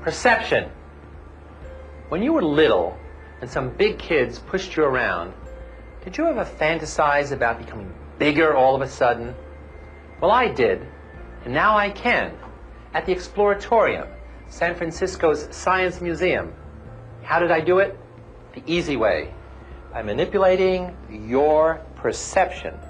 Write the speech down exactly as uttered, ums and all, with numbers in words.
Perception. When you were little and some big kids pushed you around, did you ever fantasize about becoming bigger all of a sudden? Well, I did, and now I can, at the Exploratorium, San Francisco's Science Museum. How did I do it? The easy way, by manipulating your perception.